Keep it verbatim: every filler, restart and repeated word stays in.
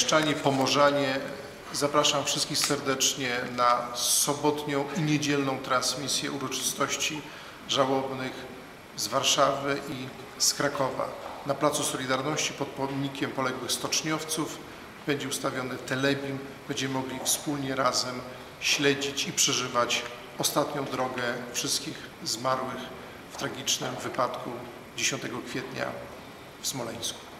Mieszczanie, Pomorzanie, zapraszam wszystkich serdecznie na sobotnią i niedzielną transmisję uroczystości żałobnych z Warszawy i z Krakowa. Na Placu Solidarności pod pomnikiem poległych stoczniowców będzie ustawiony telebim. Będziemy mogli wspólnie razem śledzić i przeżywać ostatnią drogę wszystkich zmarłych w tragicznym wypadku dziesiątego kwietnia w Smoleńsku.